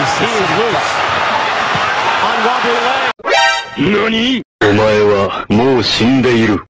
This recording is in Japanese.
He is loose on wobbly leg. 何？お前はもう死んでいる。